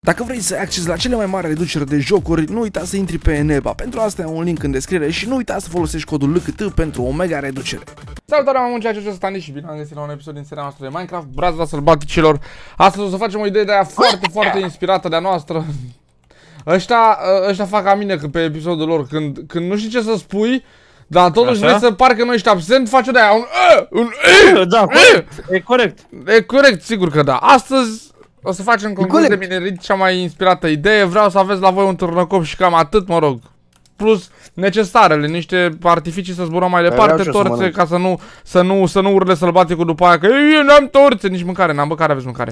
Dacă vrei să ai acces la cele mai mari reduceri de jocuri, nu uita să intri pe Eneba. Pentru asta ai un link în descriere și nu uita să folosești codul LKT pentru o mega reducere. Salutare, mă muncea, ce Stani și bine am găsit la un episod din seria noastră de Minecraft, Brazla Sălbaticilor. Astăzi o să facem o idee de aia foarte inspirată de-a noastră. Ăștia fac ca mine pe episodul lor, când nu știi ce să spui, dar totuși vrei să parcă nu ești absent, faci de aia Da, e corect. E corect, sigur că da. Astăzi o să facem concurs de minerit, cea mai inspirată idee. Vreau să aveți la voi un târnăcop și cam atât, mă rog. Plus necesarele, niște artificii să zburăm mai departe, torțe, ca să nu urle sălbaticul după aia că eu n-am torțe, nici mâncare, n-am băcare, aveți mâncare.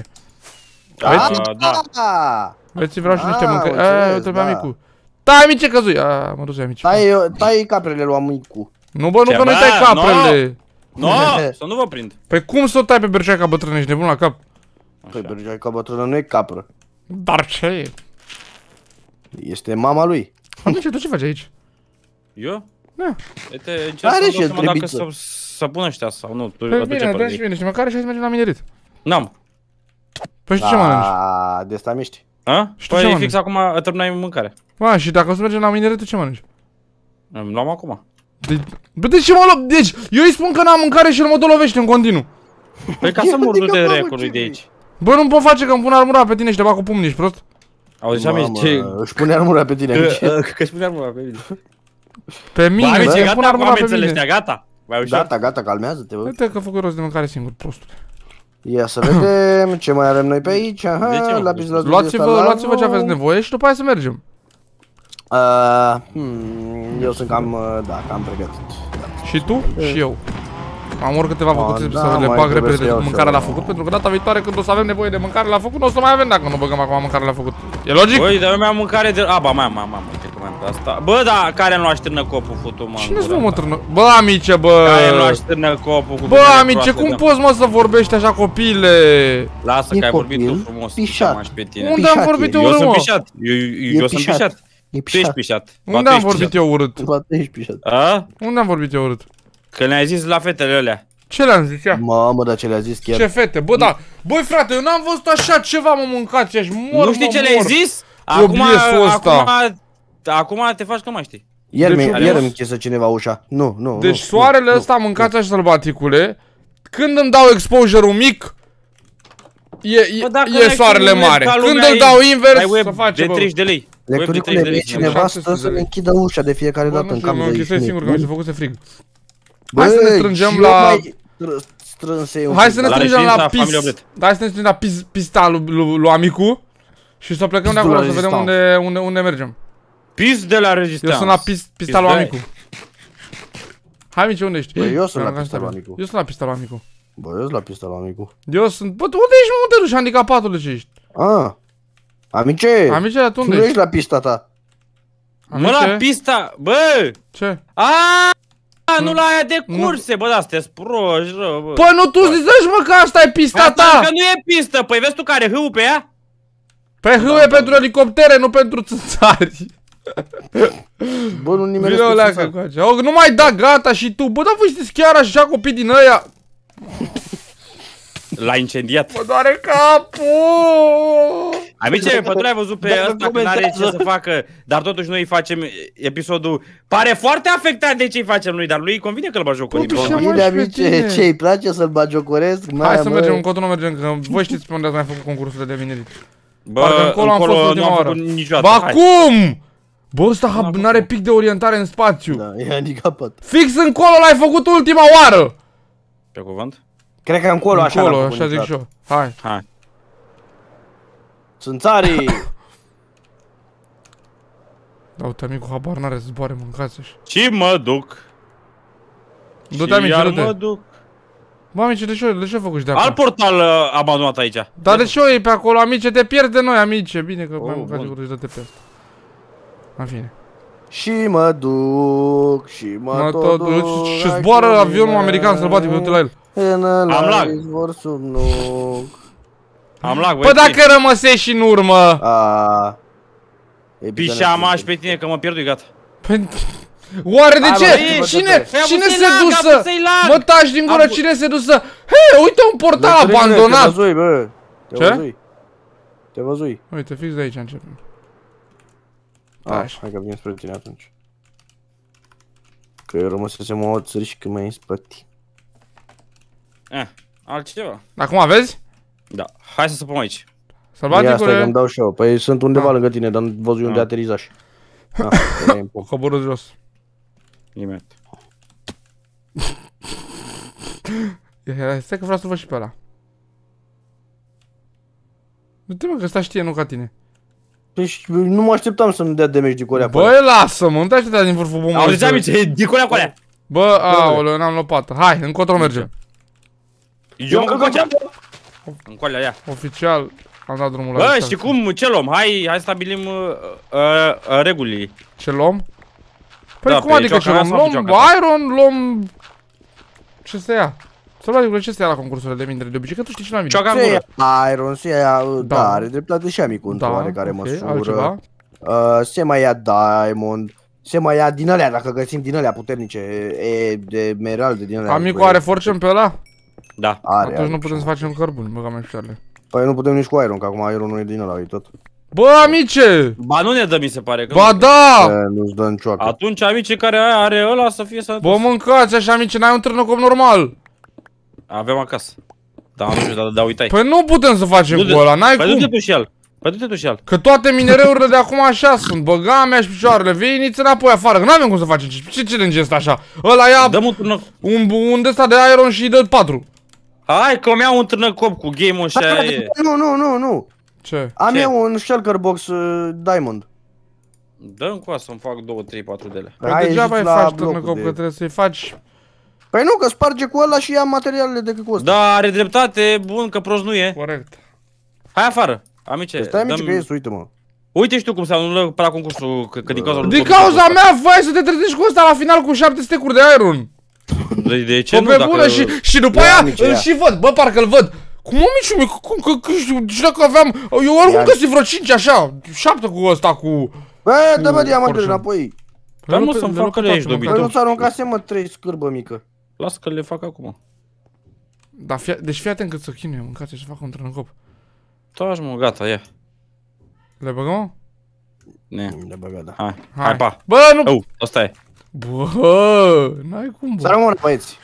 Da. Vreți, vreau și niște mâncare. Uite pe amicu. Tai, amice, căzui. Mă duc amici. Tai caprele lui amicu. Nu bă, nu că nu-i tai caprele. Nu, să nu vă prind. Păi cum să o tai pe berceaca bătrână, ești nebun la cap? Păi berceaca bătrână nu e capră. Dar ce e? Este mama lui. Amice, tu ce faci aici? Eu? Da. Uite, încerc să-mi dau seama dacă să pun ăștia sau nu. Păi bine, dă și bine și măcar și hai să mergem la minerit. N-am. Păi și ce mănânci? De asta miști. Păi fix acum terminai mâncare. Și dacă o să mergem la minerit, tu ce mănânci? L-am acum. Bă, de ce mă lup? Deci, eu îi spun că n-am mâncare și el mă dolovește în continuu. Păi ca să mor de recului de aici. Bă, nu-mi pot face că îmi pune armura pe tine și te bag cu pumni, ești prost? Auzi, amici, ce... Își pune armura pe tine, amici. Că își pune armura pe mine. Pe mine, îmi pune armura pe mine. Gata? Gata, calmează-te, bă. Uite că a făcut rost de mâncare singur, prostul. Ia să vedem ce mai avem noi pe aici. Luați-vă ce aveți nevoie și după aia să mergem. Eu sunt cam pregătit. Și tu? Și eu. Am ori câteva făcut să le bag repede de mâncarea la făcut, pentru că data viitoare când o să avem nevoie de mâncare la făcut, nu o să mai avem dacă nu băgăm acum mâncare la făcut. E logic? Băi, dar eu mi-am mâncare de... ba, mai am, uite că mai am asta. Bă, da, care nu așternă copul, futu, mă. Cine-ți nu mă târnă? Bă, amice, bă! Care nu așternă copul cu... Bă, amice, cum poți, mă, să vorbești așa, copile? Lasă că ai vorbit tu frumos, pișat. pe tine. Unde am vorbit eu urât, mă? Eu sunt pișat. Eu sunt pișat. Tu ești pișat. Unde am vorbit eu urât? Unde am vorbit eu urât? Că le-ai zis la fetele alea. Ce le-am zis, ia? Mamă, dar ce le-a zis chiar? Ce fete? Bă, da. Băi, frate, eu n-am văzut așa ceva, mă, mâncați și mor. Nu știi ce le-ai zis? Acum te faci că mai știi. Iar îmi închisă cineva ușa. Nu. Deci soarele ăsta, mâncați așa, sălbaticule. Când îmi dau exposure-ul mic, e soarele mare. Când îl dau invers, să face, bă. De 30 de lei. Lecturicule, e cineva stă să ne închidă ușa de fiecare dată în cam de aici. Nu, închisai singur, că mi se făcuse frig. Hai să ne strângem la... Hai să ne strângem la Hai să ne strângem la pista lui amicu și să plecăm de acolo, să vedem unde mergem. Pis de la rezistență. Eu sunt la pista lui amicu. Hai, mici, unde ești? Bă, eu sunt la pista lui amicu. Eu sunt la pista lui amicu. Bă, eu sunt la pista lui amicu. Eu sunt... Bă, tu unde ești, mă, unde duci, handicapatule ce ești? Amice! Amice, dar tu unde ești? Nu ești la pista ta. Mă, la pista... Bă! Ce? Nu la aia de curse, bă, da, sunteți proști, rău, bă. Păi nu tu zici, mă, că asta e pista ta! Că nu e pistă, păi vezi tu care hâul pe ea? Păi hâul e pentru elicoptere, nu pentru țânțari. Bă, nu nimeresc cu țânțari. Nu mai da, gata și tu. Bă, da, voi știți chiar așa copii din ăia? L-a incendiat. Mă doare capul! Amice, pă, tu l-ai văzut pe ăsta că n-are ce să facă, dar totuși noi îi facem episodul... Pare foarte afectat de ce îi facem noi, dar lui îi convine că îl bagiocorim. Bine, amice, ce îi place să-l bagiocoresc? Hai să mergem încotro, nu mergem, că voi știți pe unde ați mai făcut concursurile de minerit. Bă, încolo nu am făcut niciodată. Ba cum? Bă, ăsta n-are pic de orientare în spațiu. Da, e handicapat. Fix încolo l-ai făcut ultima oară. Pe cuvânt? Cred că încolo, așa zic și eu. Hai. Țânțarii! Da, uite, amicu, habar n-are să zboare, mâncați-și. Și mă duc. Du-te, amice, du-te. Mă duc. Bă, amice, de ce făcuși de acolo? Alt portal abandonat aici. Dar de ce o iei pe acolo, amice? Te pierd de noi, amice. Bine că mai mâncat sigur și dă-te pe asta. În fine. Și mă duc, și mă tot duc. Și zboară avionul american sălbatic, du-te la el. Am lag. Am lag, băi. Păi dacă rămăsești în urmă. Pișa-maș pe tine că mă pierdui, gata. Oare de ce? Cine se dusă? Mă taci din gură, cine se dusă? Hei, uite un portal abandonat. Ce? Te văzui. Uite, fix de aici începem. Hai că vin spre tine atunci. Că eu rămăsesem o țărișcă mai în spate. Altceva. Acum vezi? Da, hai să săpăm aici. Ia stai că-mi dau și eu. Păi sunt undeva lângă tine, dar nu văzui unde aterizași. Coborâ jos. Imediat. Stai că vreau să văd și pe ăla. Du-te mă că ăsta știe, nu ca tine. Deci nu mă așteptam să-mi dea damage Dicolea. Băi, lasă-mă, nu te aștepta din vârful bombei. Auzi, amice, Dicolea cu alea. Bă, aoleu, n-am lopată. Hai, încotro mergem. Eu mă încocea. Încoalea, ia. Oficial, am dat drumul la. Bă, și cum, ce luăm? Hai stabilim regulile. Ce luăm? Păi Da, cum pe adică ce luăm? Cioacana sau Luăm pe Cioacana? Iron, luăm... Ce să ia? Salvaticule, ce să ia la concursurile de mindere de obicei? Că tu știi și la mine. Cioaca în gură. Iron, se ia, da, are dreptate și amicul într-o oarecare măsură. Altceva? Se mai ia Diamond. Se mai ia din alea, dacă găsim din alea puternice, de emeralde din alea. Amicul are fortune pe ăla? Da. Are. Atunci nu putem să facem cărbuni, băga mai picioarele. Păi nu putem nici cu Iron, că acum Iron nu e din ăla, e tot. Bă, amice! Ba nu ne dă, mi se pare. Ba da! Nu-ți dă în cioacă. Atunci, amice, care are ăla să fie sănătos. Bă, mâncați așa, amice, n-ai un târnăcop normal. Avem acasă. Da, nu știu, dar uitai. Păi nu putem să facem cu ăla, n-ai Păi du-te cum. tu și el. Păi du-te tu și el. Că toate minereurile de acum așa sunt, băga mea și picioarele, veniți înapoi afară, că n-avem cum să facem. Ce challenge este așa? Ăla ia Dăm un târnăcop. un de-ăsta de Iron și dă 4. Hai că mi-au un târnăcop cu game-ul și aia e. Nu. Ce? Am eu un shulker box Diamond. Dă-mi cu asta să-mi fac 2, 3, 4 de ele. Păi degeaba îi faci târnăcop, că trebuie să-i faci... Păi nu, că sparge cu ăla și ia materialele decât cu ăsta. Da, are dreptate, bun, că prost nu e. Corect. Hai afară, amice. Stai amice că ies, uite-mă. Uite și tu cum se anulă pe la concursul, că din cauza lui. Din cauza mea, vai să te trezești cu ăsta la final cu 7 stecuri de Iron. De ce nu, Pe dacă... bună și după aia îl și văd, bă, parcă îl văd. Cum mă mici, cum că și dacă aveam, eu oricum găsi vreo 5 așa, 7 cu ăsta cu... Bă, dă-mă diamantele înapoi. Dar nu să-mi fac că le ești dobit. Păi nu ți aruncasem, mă, 3 scârbă mică. Lasă că le fac acum. Da, deci fii atent cât să chinuie, mâncați și să fac un trănăcop. Taci mă, gata, ia. Le băgăm? Ne. Le băga, da. Hai, pa. Bă, nu... Asta e. Bă, n-ai cum, bă. Să rămână, băieți.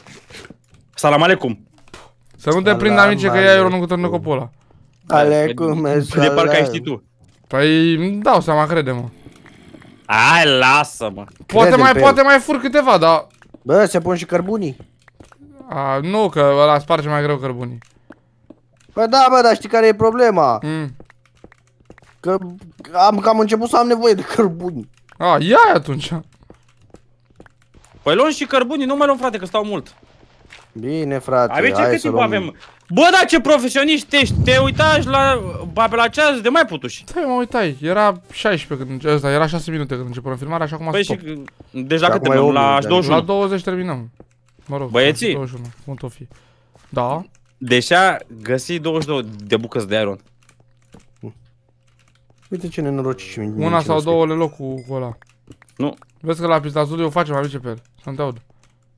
Salam alecum. Să nu te prind, amice, că ia Ironul cu trănăcopul ăla. Alecum, De parcă ai ști tu. Păi, îmi dau seama, crede-mă. Hai, lasă-mă. Poate mai fur câteva, dar... Bă, se pun și cărbunii. Nu, că ăla sparge mai greu cărbunii. Bă, da, bă, dar știi care e problema? Că am început să am nevoie de cărbuni. Ia atunci. Păi luăm și cărbunii, nu mai luăm, frate, că stau mult. Bine, frate, Amice, hai cât să timp luăm. avem? Bă, da, ce profesioniști ești, te uitași pe la ceas de mai putuși. Stai, mă uitai, era 16 când ăsta, era 6 minute când începem filmarea, așa cum a Păi stop. și, deci la cât acum e terminăm? 8 La minute. 21? La 20 terminăm. Mă rog, Băieții? 21, cum o fi. Da. Deci a găsit 22 de bucăți de Iron. Uite ce nenorociți. Una sau două le loc cu ăla. Nu. Vezi că la pistazul eu facem, amice pe el, să-mi te aud.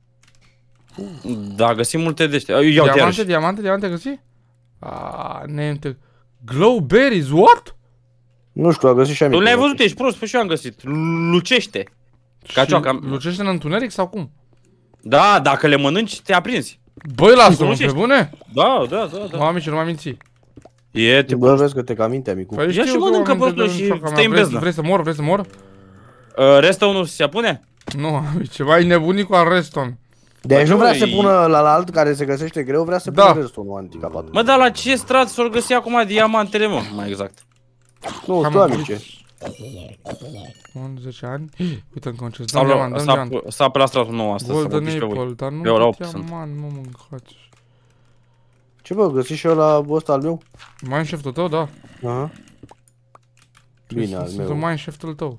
Da, găsim multe de ăștia. Iau Diamante găsi? Neinte. Glowberries, what? Nu știu, a găsit și Tu amicul. le-ai văzut, ești prost, păi și eu am găsit. Lucește. Ca cioaca. Lucește în întuneric sau cum? Da, dacă le mănânci, te aprinzi. Băi, lasă-mă, pe bune? Da. Mă, amice, nu m-am mințit. Bă, vezi că te cam minte, amicul. Păi Ia și mănâncă prostul și stai în beznă. Vrei să mor? Vrei să mor? Restă unul se pune? Nu, amice, mai nebunit cu Arreston. Deci nu vrea să pună la alt care se găsește greu, vrea să pună restul unul anticapat. Mă, dar la ce strat s-or găsi acum diamantele, mă, mai exact? Nu, tu, amice. 10 ani? Uite încă un ce, dăm diamant. S-a pe la stratul nou asta, să mă piși pe voi. Golden Apple, dar nu diamant, mă mâncați. Ce bă, găsi și ăla ăsta al meu? Mineshaft-ul tău, da. Aha. Bine, al meu. Sunt mineshaft-ul tău.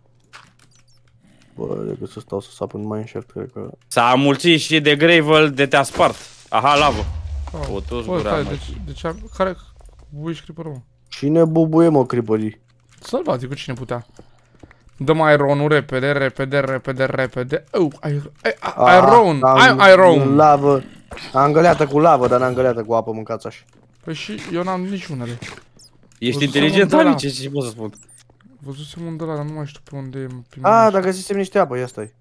Bă, decât să stau să sap în mineshaft, cred că... S-a mulțit și de gravel de te-a spart. Aha, lavă. O, toți gura, mă. Deci, care... Wish Creeper-ul, mă? Cine bubuie, mă, creeperii? Să-l cu cine putea. Dă-mă Iron-ul repede. Iron! Lavă. Am îngăleată cu lavă, dar n-am îngăleată cu apă, mâncați așa. Păi și eu n-am niciunele. Ești inteligent, amice, ce pot să spun? Văzusem unde ăla, dar nu mai știu pe unde e. A, dacă găsisem niște apă, ia stai.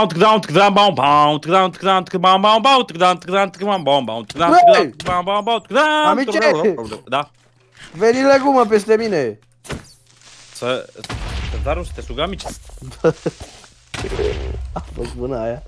Amice! Da. Veni legumă peste mine! Darul să te sugă, amice. A fost bună aia.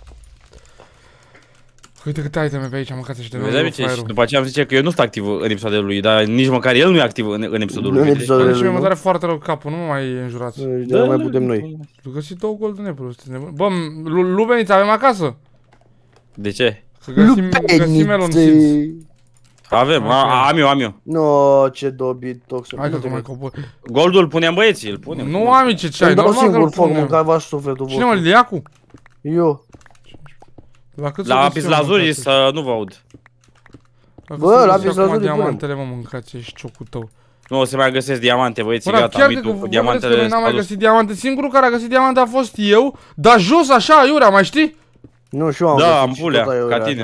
Uite câte iteme pe aici, mâncați și de Vezi, amice, și după aceea am zice că eu nu sunt activ în episoadele lui, dar nici măcar el nu e activ în episodul lui. Deci mă doare foarte rău capul, nu mă mai înjurați. De mai putem noi. Tu găsit 2 golden apple-uri, sunteți nebuni? Bă, lubeniți avem acasă? De ce? Că găsim melon seeds. Avem, am eu. No, ce dobitoc să Hai că mai cobor. Goldul punem, băieții, îl punem. Nu, amice, ce ai? Normal Normal că îl foc, punem. mâncava-și sufletul vostru. Cine mă, Liacu? Eu. La apis lazuri să nu vă aud. Bă, la apis lazuri diamantele, mă, mâncați și ciocul tău. Nu o să mai găsesc diamante, băieții, Bă, gata, mitul cu diamantele. N-am mai găsit diamante, singurul care a găsit diamante a fost eu, dar jos așa, iurea, mai știi? Nu, și eu am găsit. Da, am bulea, ca tine.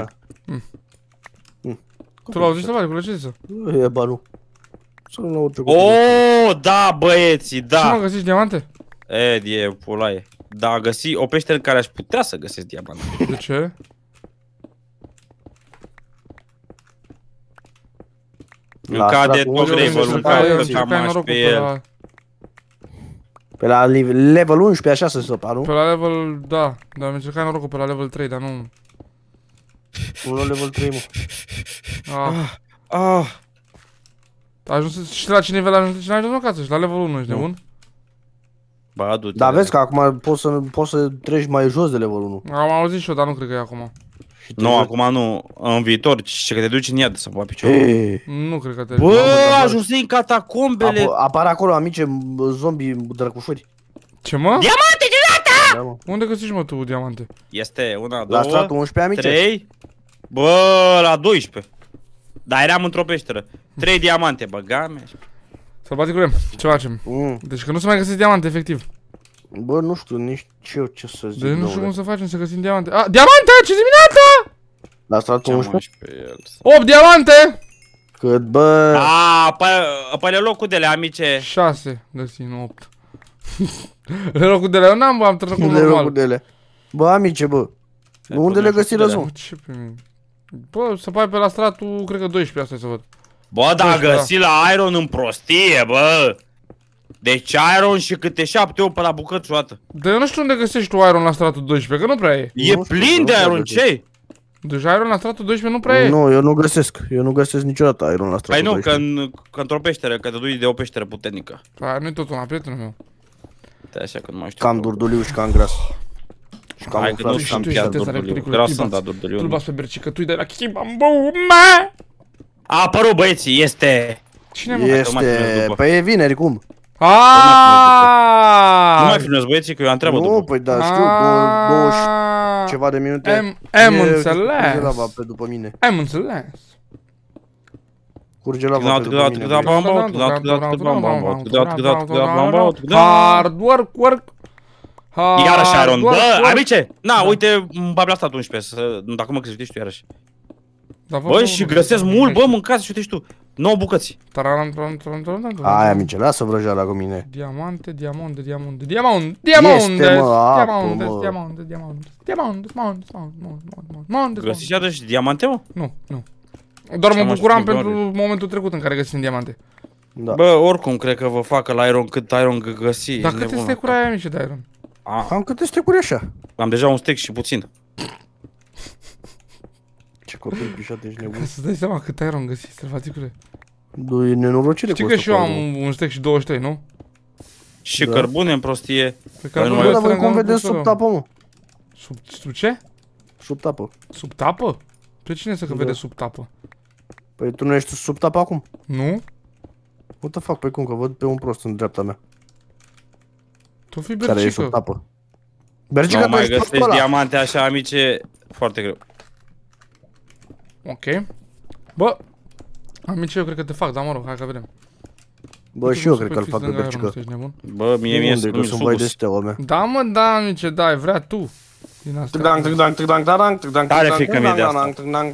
Tu l-auzi să faci, cu lăciță? E, ba nu. Să nu orice da, băieții, da. Ce mă găsiți diamante? E pulaie. Da, a găsit o peșteră în care aș putea să găsesc diamante. De ce? În cade tot level-ul în care stăteam aș pe el. Pe la level 11 așa să stopa, nu? Pe la level, da, dar mi-a încercat norocul pe la level 3, dar nu. Unul level 3, mă. A ajuns, știi la ce nivel a ajuns? Cine a ajuns în casă? Și la level 1, ești nebun? Ba, adu-te. Dar vezi că acum poți să treci mai jos de level 1. Am auzit și eu, dar nu cred că e acum. Nu, acum nu, în viitor, ce că te duci în iad să poate picior. Nu cred că te... Bă, ajuns în catacombele. Apar acolo, amice, zombii drăcușori. Ce, mă? Diamante, Da, mă. Unde găsești, mă, tu diamante? Este una, La două, stratul 11, amice? 3. Bă, la 12. Dar eram într-o peșteră. 3 diamante, băga mea. Sălbaticule, ce facem? Deci că nu se mai găsesc diamante, efectiv. Bă, nu știu nici eu ce să zic. Deci nu știu cum să facem să găsim diamante. Diamante! Ce dimineața! La stratul 11? 8 diamante! Cât, bă? Pe locul de le, amice. 6 găsim, nu 8. Le locul de le, eu am trecut normal. Le locul de le. Bă, amice, bă. Unde le găsi răzun? Ce pe mine? Bă, să pai pe la stratul, cred că 12, asta să văd. Bă, dar găsi la Iron în prostie, bă. Deci Iron și câte 7-8 pe la bucăți o dată. Dar eu nu știu unde găsești tu Iron la stratul 12, că nu prea e. E plin de Iron, ce? Deci Iron la stratul 12 nu prea e. Nu, eu nu găsesc. Eu nu găsesc niciodată Iron la stratul 12. Păi nu, că într-o peșteră, că te duci de o peșteră puternică. Păi nu-i tot una, prietenul meu. Stai așa că nu mai știu. Cam durduliu și cam gras. Și cam hai că nu și știu cam chiar piat. durduliu. Vreau să-mi da durduliu. Tu-l bați pe bercică, tu-i dai la chibambu, mă! A apărut, băieții, este... Cine mă? Este... Păi e vineri, cum? Nu mai filmez, băieții, că eu am treabă după. Nu, păi da, știu, 20 ceva de minute. Am înțeles. Curge lava pe după mine. Am înțeles. Curge lava pe după mine. Hard work. Iarăși Iron, bă, amice! Na, uite, babi la stat 11, dacă mă crești tu iarăși. Bă, și găsesc mult, bă, mâncați și uite și tu. 9 bucăți. Hai, amice, lasă vrăjeala cu mine. Diamante. Găsiți iarăși diamante, mă? Nu. Doar mă bucuram pentru momentul trecut în care găsim diamante. Bă, oricum, cred că vă facă la Iron cât Iron găsi. Dar câte stecuri ai, amice, de Iron? Am câte stecuri așa. Am deja un stec și puțin. Ce copil pișat, ești nebun. Ca să-ți dai seama cât Iron găsi, străfaticule. E nenorocire. Știi că și eu am un stec și 23, nu? Și cărbune în prostie. Dar voi cum vedeți sub tapă, mă? Sub ce? Sub tapă. Sub tapă? Pe cine să că vede sub tapă? Păi tu nu ești sub tapă acum? Nu? What the fuck, păi cum, că văd pe un prost în dreapta mea. Tu fii bercică. Care e sub tapă. Bercică, nu mai găsești diamante așa, amice, foarte greu. Ok. Bă, amice, eu cred că te fac, dar mă rog, hai că vedem. Bă, și eu cred că îl fac pe bercică. Bă, mie sunt vai de steaua mea. Da, mă, da, amice, da, vrea tu. din asta. Tare frică mie de asta.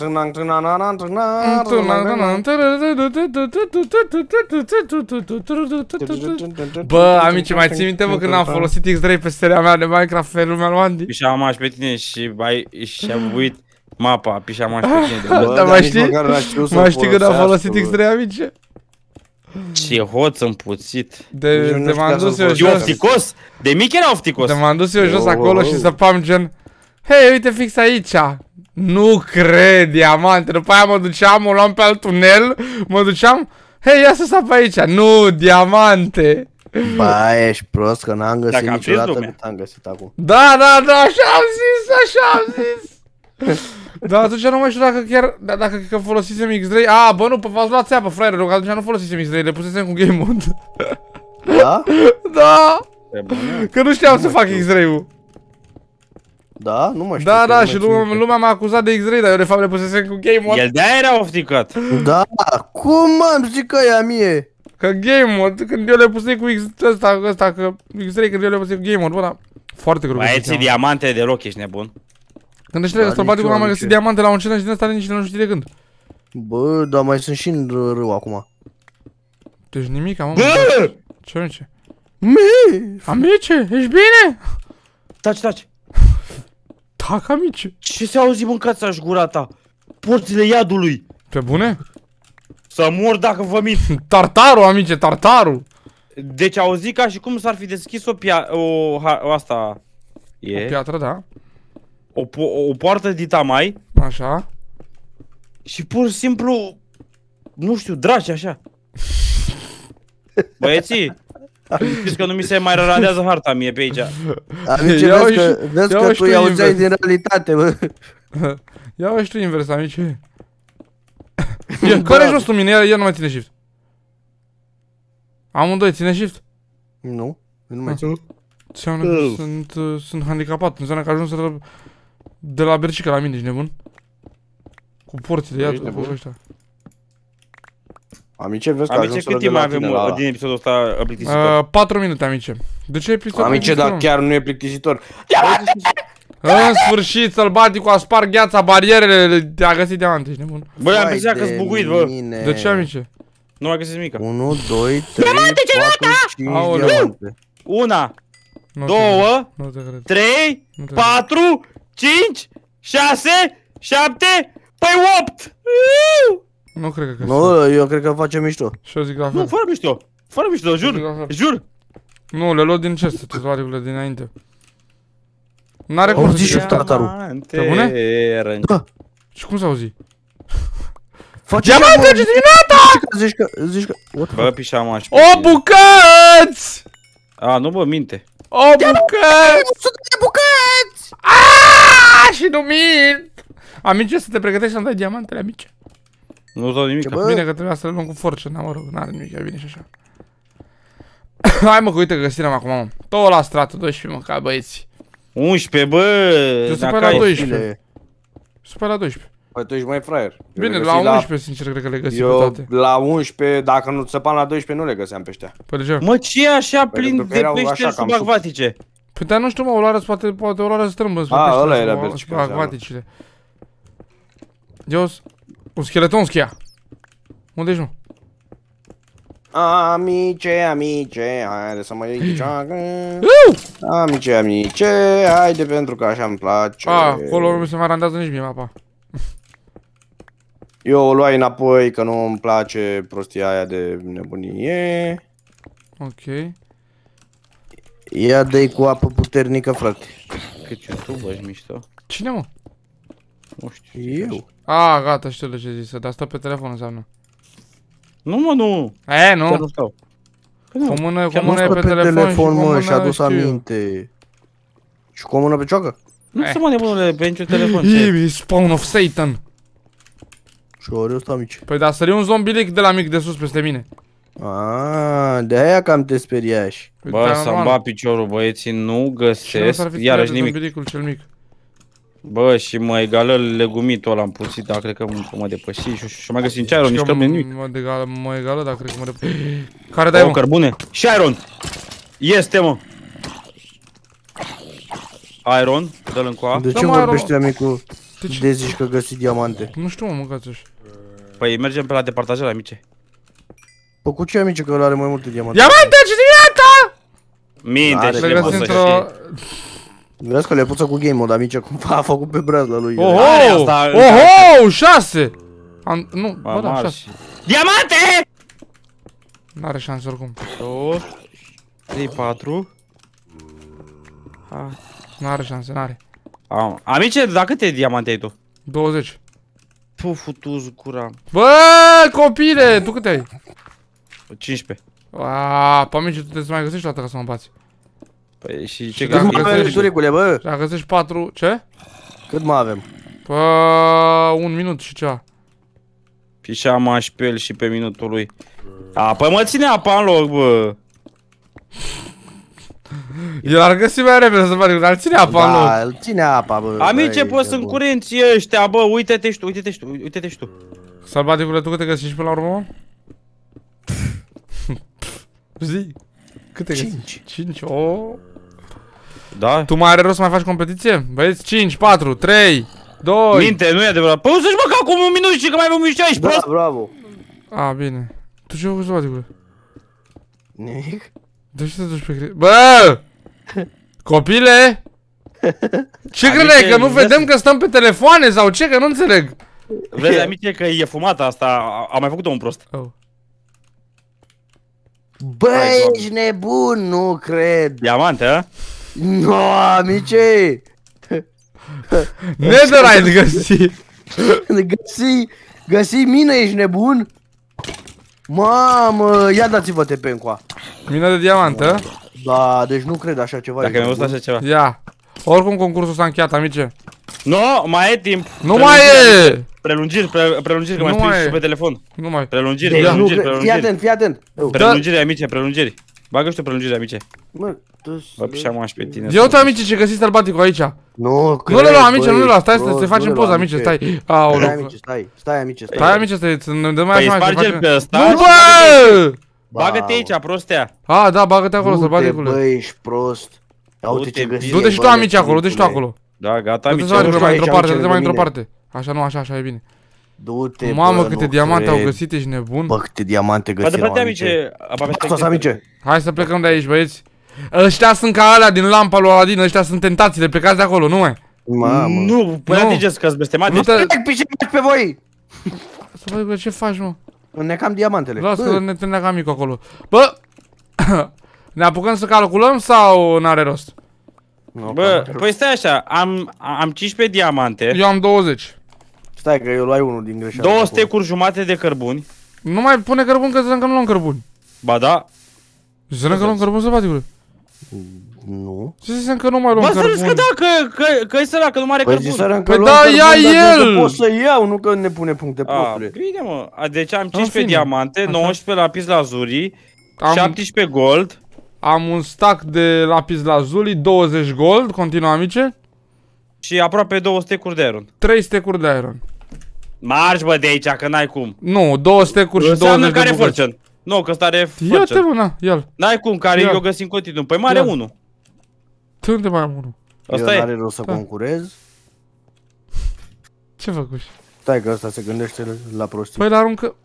Bă, amici, mai țin minte, bă, când am folosit X-Ray pe seria mea de Minecraft pe lumea lui Andy? Pișamaș pe tine și-a bubuit mapa, pișamaș pe tine. Dar mai știi? Mai știi când am folosit X-Ray, amici? Ce hoț împuțit. De m-am dus eu E jos. ofticos? De mic era ofticos. De m-am dus eu jos acolo și săpam gen, hei, uite fix aici. Nu cred, diamante. După aia mă duceam, o luam pe alt tunel, mă duceam, hei, ia să sap aici. Nu, diamante. Bă, ești prost că n-am găsit niciodată cât am găsit acum. Da, așa am zis. Dar atunci nu mai știu dacă chiar, dacă că folosisem X-Ray. A, bă, nu, v-ați luat țeapă, fraieră, că atunci nu folosisem X-Ray, le pusesem cu game mode. Da? Da! Că nu știam să fac X-Ray-ul. Da? Nu mă știu. Da, și lumea m-a acuzat de X-Ray, dar eu de fapt le pusesem cu game mode. El de-aia era ofticat. Da, cum mă zic că ea mie? Că game mode, când eu le pusei cu ăsta, că X-Ray, când eu le pusei cu game mode, bă, da, foarte greu. Mai ții diamante de loc, ești nebun. Când ăștia străbaticul am mai găsit diamante la un cenă și din ăsta nici nu știu de când. Bă, dar mai sunt și în râu acum. Deci nimic, mă. Bă! Ce, amice? Amice, ești bine? Taci. Tac, amice. Ce se auzi, mâncați-aș gura ta? Porțile iadului. Pe bune? Să mor dacă vă mint. Tartarul, amice, tartarul. Deci auzi ca și cum s-ar fi deschis asta. O piatră, da. O poartă dita mai. Așa. Și pur și simplu, nu știu, dragi așa. Băieții, știți că nu mi se mai răradează harta mie pe aici. Amice, vezi că tu i-auzeai din realitate, bă. Ia-o și tu invers, amice. Care jos tu mine? El nu mai ține shift. Amândoi, ține shift? Nu, nu mai ține. Înseamnă că sunt handicapat, înseamnă că ajuns de la Bercica la mine, ești nebun? Cu porțile, iată, cu ăștia. Amice, vezi că ajuns cât timp mai avem din episodul ăsta plictisitor? 4 minute, amice. De ce episodul? Amice, dar chiar nu e plictisitor. În sfârșit, Sălbaticul a spart gheața, barierele, a găsit diamante, ești nebun. Băi, am pensat că-s buguit, bă. De ce, amice? Nu mai găsesc nimica. 1, 2, 3, 4, 5 diamante. 1, 2, 3, 4, 5, 6, 7, păi 8! Nu cred că nu, eu cred că facem mișto. Și eu zic la fel. Nu, fără mișto. Fără mișto, jur. Nu, le luau din chest, tutorial-urile dinainte. N-are cum să zici tartarul. Pe bune? Da. Și cum s-auzi? Diamante geminata! Zici că... Bă, pișamaș. O bucăți! A, nu bă, minte. O bucăți! 100 de bucăți! Aaaa! Și nu mint! Amice, să te pregătești să-mi dai diamantele, amice. Nu-ți dau nimic. Bine că trebuia să le luăm cu forță, mă rog, n-are nimic, bine și așa. Hai mă, că uite că găsirea acum, mă. Tot la stratul 12, mă, ca băieți. 11, bă! Eu sunt pe la 12. Sunt pe la 12. Păi tu ești mai fraier. Bine, la 11 sincer cred că le găsim pe toate. La 11, dacă nu săpam la 12 nu le găseam pe ăștia. Păi de ce? Mă, ce e așa plin de peșteri subacvatice? Păi dar nu știu, mă, o luare poate o luare strâmbă spre peșteri subacvaticile. Ios, un scheleton schia. Unde ești, mă? Amice, haide să mă iei ceagă. Amice, haide pentru că așa îmi place. Acolo nu mi se mai randează nici mie mapa. Eu o luai înapoi că nu îmi place prostia aia de nebunie. Ok. Ia dă-i cu apă puternică, frate. Cât YouTube ești mișto. Cine, mă? Nu știu. Eu. Gata, știu de ce zise, dar stă pe telefon înseamnă. Nu, mă, nu. Nu? Chiar nu stau. Cu mână e pe telefon, mă, și-a dus aminte. Și cu o mână pe cioacă? Nu se mă nebunule pe niciun telefon. Spawn of Satan. Și ori ăsta, amici. Păi da, sări un zombilic de la mic de sus peste mine. De aia cam te speriași. Bă, să-mi bat piciorul, băieții, nu găsesc iarăși nimic. Zombilicul cel mic. Bă, și mă egală legumitul ăla împuțit, dar cred că mă depăși și mai găsim ce iron, nici cărbune, nimic. Mă egală, dar cred că mă depăși. Care dai, mă? Cărbune și iron. Este, mă. Iron. Dă-l încoa. De ce vorbește amicul de zici că găsi diamante? Nu știu, mă, mâncați-și. Păi mergem pe la departajare, amice. Păi cu ce, amice, că ăla are mai multe diamante? Diamante, ce dimineața! Minte și Le le poți găsim să într-o... știi. Vezi că le puță cu game mode, amice, cum a făcut pe brazla lui. Oho, 6! Nu, bă, da, 6. Diamante! N-are șanse oricum. 2, 3, 4. N-are șanse, n-are. Amice, da câte diamante ai tu? 20. Tu futu-ți gura. Bă, copile, tu câte ai? 15. Aaaa, pe amici, tu trebuie să mai găsești toată ca să mă bați. Păi și ce Cât mai avem, turicule, bă? Dacă găsești 4, ce? Cât mai avem? Pă, 1 minut și ceva. Și am aș pe el și pe minutul lui. Păi mă ține apa în loc, bă. El ar găsi mai repede să facă, dar ține apa în loc. Da, îl ține apa, bă. Amice, bă, sunt curenții ăștia, bă, uite-te și tu, uite-te și tu, uite-te și tu. Sălbaticule, tu câte găsești până la urmă, mă? Zi. Câte găsești? 5. 5, o. Da? Tu mai are rost să mai faci competiție? Băieți, 5, 4, 3, 2. Minte, nu e adevărat. Păi o să-și bă, ca acum un minut și că mai avem un mișto aici, Da, prost. bravo. A, bine. Tu ce făcut, sălbaticule? Nimic? De ce te duci pe Bă! Copile! Ce credeai, că nu vedem că stăm pe telefoane sau ce? Că nu înțeleg. Vezi, amice, că e fumată asta, a mai făcut-o un prost. Oh. Bă, ești nebun, nu cred. Diamante, a? Nu, amice. Netherite găsi. Găsi mine, ești nebun? Mamă, ia dați-vă TP încoa. Mină de diamantă. Da, deci nu cred așa ceva. Dacă mi-a văzut așa ceva. Ia. Oricum concursul s-a încheiat, amice. Nu, mai e timp. Nu mai e! Prelungiri, că mai spui și pe telefon. Nu mai. Prelungiri, Deci prelungiri. fii atent, fii atent. Prelungiri, amice, prelungiri. Bagă și tu prelungiri, amice. Mă, Bă, pișeam aș pe tine. Ia uite, amice, ce găsiți sălbaticul aici. Nu le lua, amice, nu le lua. Stai să facem poză, amice, stai. Aoleu. Stai, amice, Stai, amice, stai, să ne dăm mai Păi așa. sparge-l pe ăsta. Nu, bă! Bagă-te aici, prostea. A, da, bagă-te acolo, sălbaticule. Bă, ești prost. Ia uite ce găsi. Du-te și tu, amice, acolo, du-te și tu acolo. Da, gata, amice. Du-te mai într-o parte, aici, du-te mai într-o mine. parte. Așa, nu, așa e bine. Du-te, Mamă, câte diamante au găsit, ești nebun. Bă, câte diamante Bă, găsim, de frate, amice. Asta, amice. Hai să plecăm de aici, băieți. Ăștia sunt ca alea din lampa lui Aladin, ăștia sunt tentațiile, plecați de acolo, nu mai. Mamă. Nu, păi atingeți că-s blestemate. Du-te. Pe voi! Să văd ce faci, mă. Înnecam diamantele. Lasă că ne târnea micu acolo. Bă! Ne apucăm să calculăm sau n-are rost? Bă, păi stai așa, am 15 diamante. Eu am 20. Stai că eu luai unul din greșeală. 2 stecuri jumate de cărbuni. Nu mai pune cărbun că zicem că nu luăm cărbuni. Ba da. Zicem că luăm cărbun, sălbaticule. Nu. Ce zicem că nu mai luăm Bă, să cărbun? râzi că da, că-i sărac, că nu mai are Păi cărbun. ziceam că Păi luăm da, cărbun, ia dar el! că pot să iau, nu că ne pune puncte prostule. Bine mă, deci am În 15 fine. diamante, Așa. 19 lapis lazuri, Am- 17 gold. Am un stack de lapis lazuli, 20 gold, continuă, amice. Și aproape 2 stecuri de iron. 3 stecuri de iron. Marci bă de aici, că n-ai cum. Nu, 2 stecuri și Înseamnă 20 că de are bucăți. fărcen. Nu, că ăsta are Ia-te, fărcen. mă, na, ia-l. N-ai cum, care Ia. eu găsim în continuu. Păi mare Ia. 1. Tu unde mai am unul? Eu Asta n-are e. rost să Da. concurez. Ce făcuși? Stai că ăsta se gândește la prostii. Păi l-aruncă...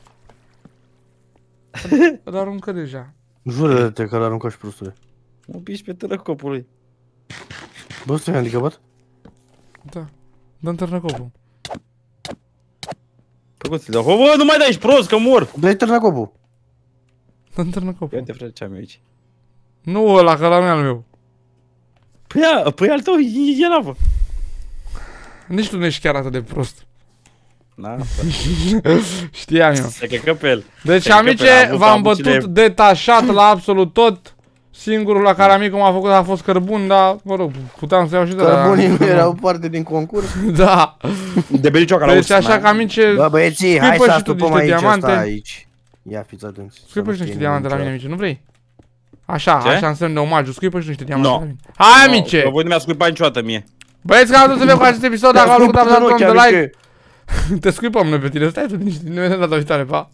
L-aruncă deja. Jură-te că l-aruncă și prostule. Mă piși pe tărăcopului. Bă, stai handicapat? Da. Dă-mi târnăcopul. Pe cum ți-l dau? Bă, nu mai dai, ești prost, că mor. Dă-i târnacopul. Dă-mi târnăcopul. Ia te frate, ce am eu aici. Nu ăla, că ăla nu e al meu. Păi al tău e lavă. Nici tu nu ești chiar atât de prost. Da, Știam eu. se căcă pe el. Deci, Se căcă pe el, a amice, avut v-am abuțile- bătut detașat la absolut tot. Singurul la care amicul m-a făcut a fost cărbun, dar, mă rog, puteam să iau și de la... Cărbunii nu erau parte din concurs. Da. De bericioaca la Deci, urs. așa că, amice, Bă, băieții, hai Scuipă să și tu astupăm niște aici, diamante. asta aici. Ia fiți atenți. scuipă și niște diamante la mine, amice, nu vrei? Așa, Ce? așa în semn de omagiu, scuipă și niște diamante No. la mine. Hai, amice! Că voi nu mi-ați scuipat niciodată mie. Băieți, că am adus să vedem cu acest episod, dacă v-a plăcut, Ascultă-mă în apăsați ochi, butonul de like. amice. Te scuipăm noi pe tine, stai tu liniștit, ne vedem data viitoare, pa!